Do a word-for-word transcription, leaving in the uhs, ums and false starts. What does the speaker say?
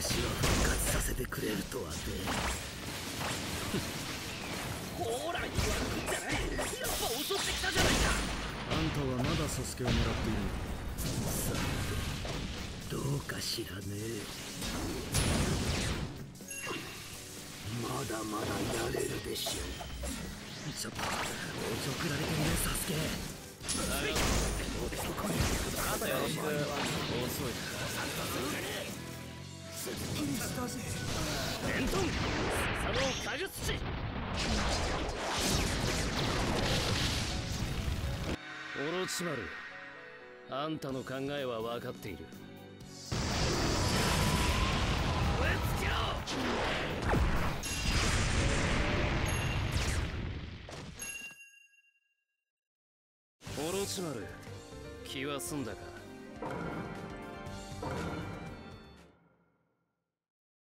私は復活させてくれるとはね。 ほら言わんじゃない。やっぱ襲ってきたじゃないか。 あんたはまだサスケを狙っているのか。 さてどうかしらね。まだまだやれるでしょう。ちょっとおちょくられてるねサスケ。そこにあとよろしく。遅い。 すっきりしたぜ。 伝統佐野火術師。オロチマル、あんたの考えは分かっている。燃え尽きろ。オロチマル、気は済んだか。